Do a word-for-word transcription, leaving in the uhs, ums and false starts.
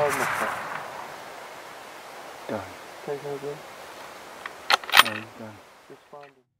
muster. Done. Take over. No, he's done. Responded.